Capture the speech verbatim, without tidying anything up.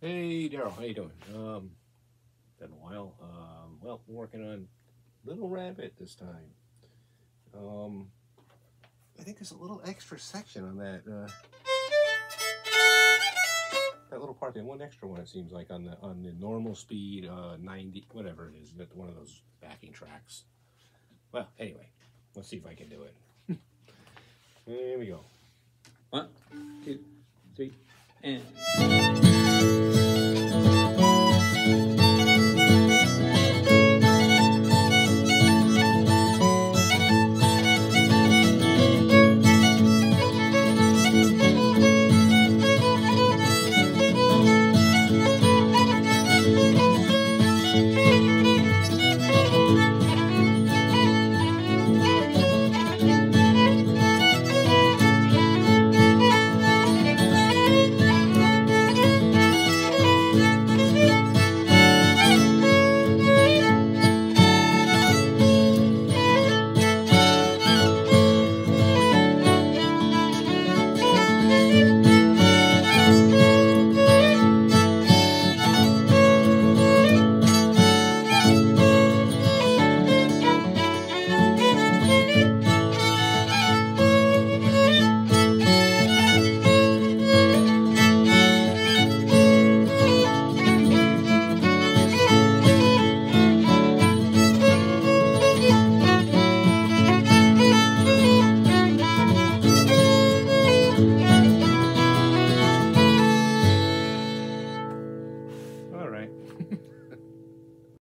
Hey Daryl, how you doing? Um, been a while. Um, well, we're working on Little Rabbit this time. Um, I think there's a little extra section on that. Uh, that little part, there one extra one. It seems like on the on the normal speed, uh, ninety, whatever it is, one of those backing tracks. Well, anyway, let's see if I can do it. Here we go. One, two, three, and.